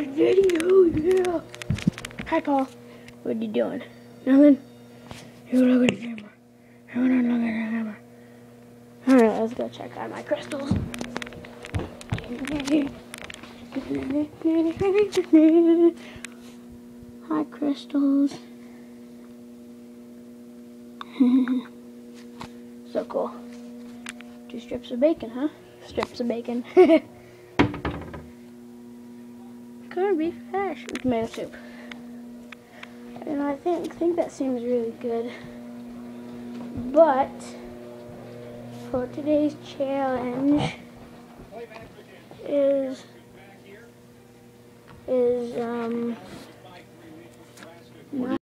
video, yeah. Hi, Paul. What are you doing? Nothing? You look at the camera. I want to look at the camera. Alright, let's go check out my crystals. Hi, crystals. So cool. 2 strips of bacon, huh? Strips of bacon. Corned beef hash with tomato soup. And I think that seems really good. But for today's challenge is